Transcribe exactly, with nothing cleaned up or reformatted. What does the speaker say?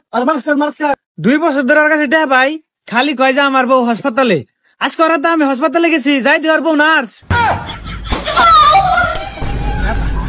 আর marks কাট marks কাট। দুই বছর ধরে ওর কাছে দেয়া ভাই, খালি কয় যে আমার বউ হাসপাতালে। আজকে ওরা তো আমি হাসপাতালে গেছি, যাই দেওয়ার বউ নার্স।